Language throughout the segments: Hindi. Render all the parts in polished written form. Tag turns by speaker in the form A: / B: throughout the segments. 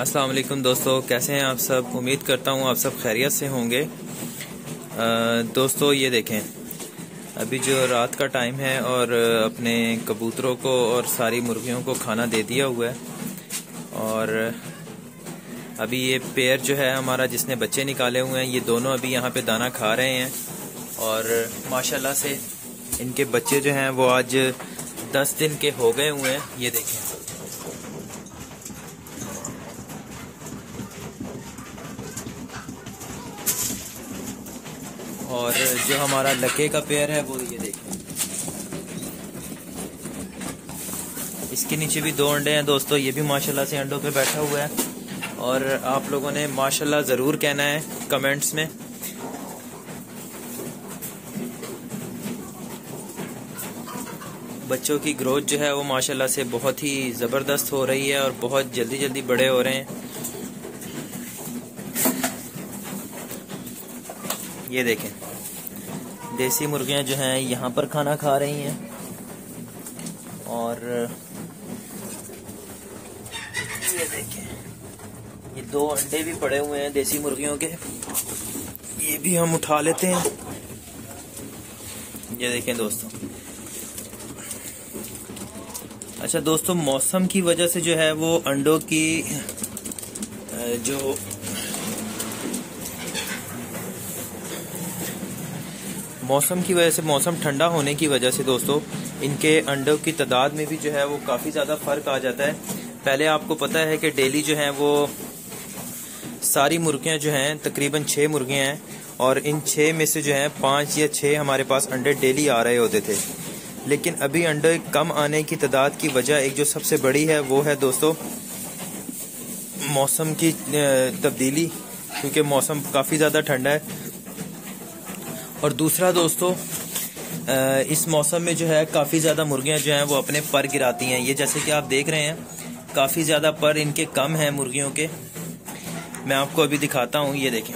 A: अस्सलाम वालेकुम दोस्तों, कैसे हैं आप सब। उम्मीद करता हूँ आप सब खैरियत से होंगे। दोस्तों ये देखें, अभी जो रात का टाइम है और अपने कबूतरों को और सारी मुर्गियों को खाना दे दिया हुआ है। और अभी ये पेयर जो है हमारा, जिसने बच्चे निकाले हुए हैं, ये दोनों अभी यहाँ पे दाना खा रहे हैं। और माशाल्लाह से इनके बच्चे जो हैं वो आज 10 दिन के हो गए हुए हैं। ये देखें, और जो हमारा लके का पेयर है वो ये देखें, इसके नीचे भी 2 अंडे हैं दोस्तों। ये भी माशाल्लाह से अंडों पे बैठा हुआ है। और आप लोगों ने माशाल्लाह ज़रूर कहना है कमेंट्स में। बच्चों की ग्रोथ जो है वो माशाल्लाह से बहुत ही ज़बरदस्त हो रही है और बहुत जल्दी जल्दी बड़े हो रहे हैं। ये देखें, देसी मुर्गियां जो हैं यहाँ पर खाना खा रही हैं। और ये देखें, ये 2 अंडे भी पड़े हुए हैं देसी मुर्गियों के, ये भी हम उठा लेते हैं। ये देखें दोस्तों। अच्छा दोस्तों, मौसम की वजह से जो है वो अंडों की जो मौसम की वजह से, मौसम ठंडा होने की वजह से दोस्तों, इनके अंडों की तादाद में भी जो है वो काफ़ी ज़्यादा फ़र्क आ जाता है। पहले आपको पता है कि डेली जो हैं वो सारी मुर्गियां जो हैं, तकरीबन 6 मुर्गियां हैं, और इन 6 में से जो है 5 या 6 हमारे पास अंडे डेली आ रहे होते थे। लेकिन अभी अंडे कम आने की तादाद की वजह एक जो सबसे बड़ी है वो है दोस्तों मौसम की तब्दीली, क्योंकि मौसम काफ़ी ज़्यादा ठंडा है। और दूसरा दोस्तों, इस मौसम में जो है काफ़ी ज़्यादा मुर्गियां जो हैं वो अपने पर गिराती हैं। ये जैसे कि आप देख रहे हैं, काफ़ी ज़्यादा पर इनके कम हैं मुर्गियों के। मैं आपको अभी दिखाता हूँ। ये देखें,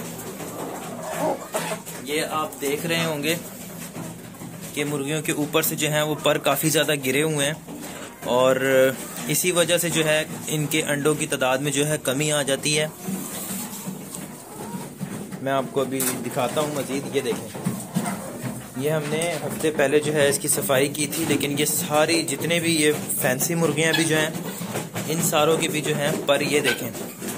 A: ये आप देख रहे होंगे कि मुर्गियों के ऊपर से जो है वो पर काफ़ी ज़्यादा गिरे हुए हैं। और इसी वजह से जो है इनके अंडों की तादाद में जो है कमी आ जाती है। मैं आपको अभी दिखाता हूँ मज़ीद। ये देखें, ये हमने हफ्ते पहले जो है इसकी सफाई की थी, लेकिन ये सारी जितने भी ये फैंसी मुर्गियां भी जो हैं, इन सारों के भी जो हैं पर ये देखें,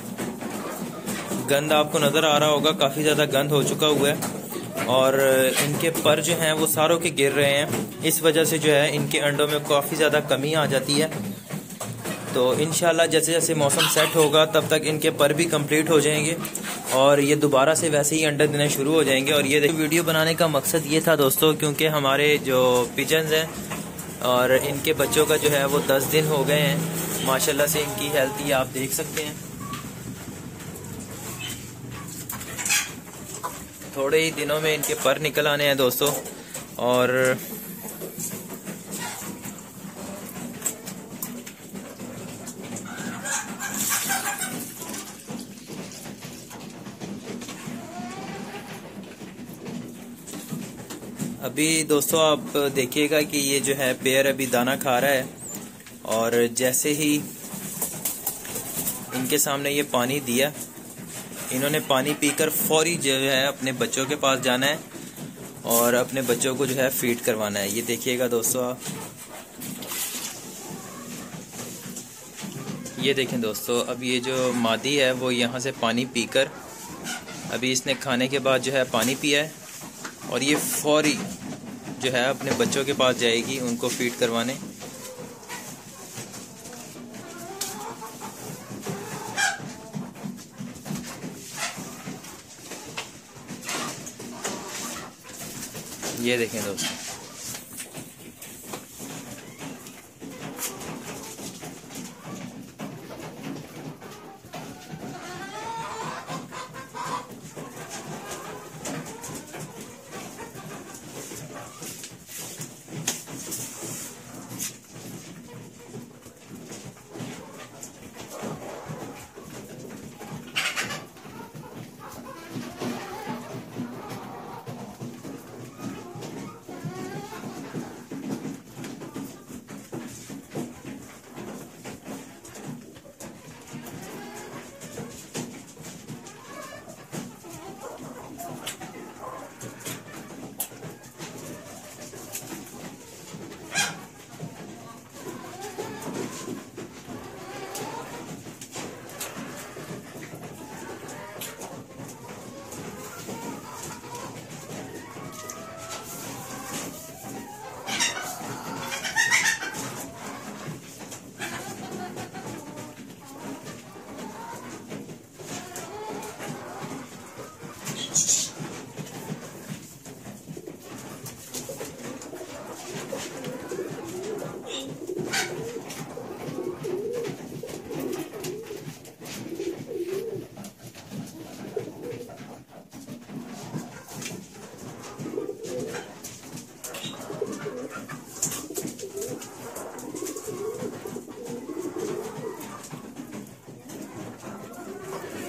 A: गंद आपको नज़र आ रहा होगा, काफ़ी ज़्यादा गंद हो चुका हुआ है। और इनके पर जो हैं वो सारों के गिर रहे हैं। इस वजह से जो है इनके अंडों में काफ़ी ज़्यादा कमी आ जाती है। तो इंशाल्लाह जैसे जैसे मौसम सेट होगा तब तक इनके पर भी कंप्लीट हो जाएंगे और ये दोबारा से वैसे ही अंडे देने शुरू हो जाएंगे। और ये वीडियो बनाने का मकसद ये था दोस्तों, क्योंकि हमारे जो पिजन्स हैं और इनके बच्चों का जो है वो 10 दिन हो गए हैं। माशाल्लाह से इनकी हेल्थ ये आप देख सकते हैं। थोड़े ही दिनों में इनके पर निकल आने हैं दोस्तों। और अभी दोस्तों आप देखिएगा कि ये जो है पेयर अभी दाना खा रहा है। और जैसे ही इनके सामने ये पानी दिया, इन्होंने पानी पीकर फौरी जो है अपने बच्चों के पास जाना है और अपने बच्चों को जो है फीड करवाना है। ये देखिएगा दोस्तों आप, ये देखें दोस्तों, अब ये जो मादी है वो यहाँ से पानी पीकर, अभी इसने खाने के बाद जो है पानी पिया है और ये फौरी जो है अपने बच्चों के पास जाएगी उनको फीड करवाने। ये देखें दोस्तों,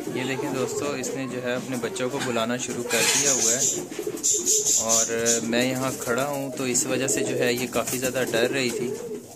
A: ये देखें दोस्तों, इसने जो है अपने बच्चों को बुलाना शुरू कर दिया हुआ है और मैं यहाँ खड़ा हूँ तो इस वजह से जो है ये काफ़ी ज़्यादा डर रही थी।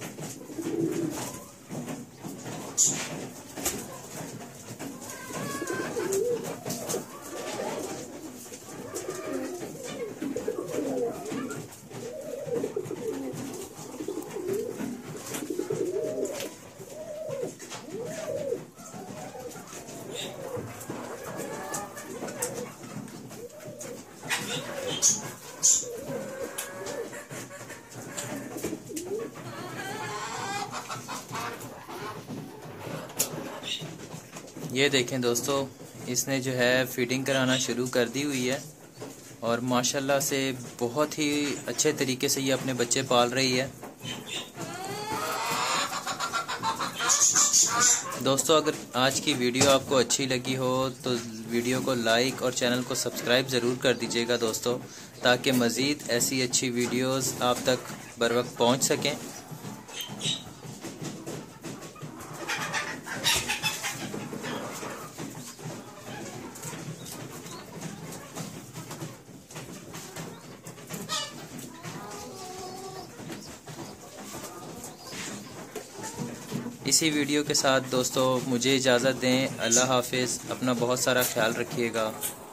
A: ये देखें दोस्तों, इसने जो है फीडिंग कराना शुरू कर दी हुई है और माशाल्लाह से बहुत ही अच्छे तरीके से ये अपने बच्चे पाल रही है। दोस्तों, अगर आज की वीडियो आपको अच्छी लगी हो तो वीडियो को लाइक और चैनल को सब्सक्राइब ज़रूर कर दीजिएगा दोस्तों, ताकि मज़ीद ऐसी अच्छी वीडियोस आप तक बर वक्त पहुँच सकें। इसी वीडियो के साथ दोस्तों मुझे इजाज़त दें। अल्लाह हाफिज़। अपना बहुत सारा ख्याल रखिएगा।